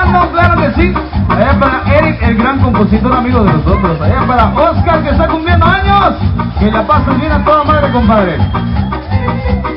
no, claro que sí. Allá para Eric, el gran compositor amigo de nosotros. Allá para Oscar, que está cumpliendo años. Que la pasen bien a toda madre, compadre.